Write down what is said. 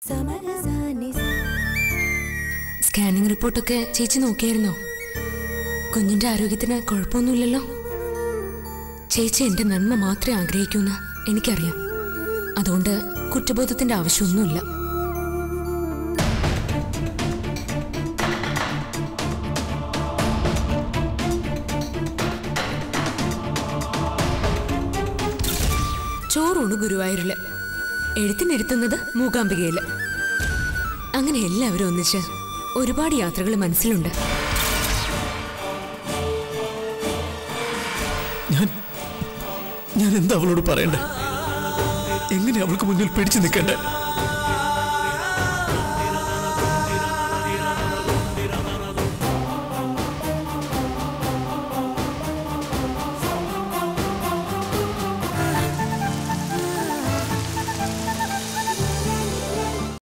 Scanning റിപ്പോർട്ടൊക്കെ ചേച്ചി നോക്കിയായിരുന്നോ? കുഞ്ഞിന്റെ ആരോഗ്യത്തിന് കുഴപ്പമൊന്നുമില്ലല്ലോ? ചേച്ചി എന്റെ നന്മ മാത്രമേ ആഗ്രഹിക്കൂന്ന് എനിക്കറിയാം. അതുകൊണ്ട് കുറ്റബോധത്തിന്റെ ആവശ്യമൊന്നുമില്ല. ചോറൂണ് ഗുരുവായൂരില്, എഴുത്തിനിരുത്തുന്നത് മൂകാംബികയില്. അങ്ങനെ എല്ലാവരും ഒന്നിച്ച് ഒരുപാട് യാത്രകൾ മനസ്സിലുണ്ട്. ഞാൻ എന്താ അവളോട് പറയണ്ടേ? എങ്ങനെ അവൾക്ക് മുന്നിൽ പിടിച്ചു നിൽക്കണ്ടേ?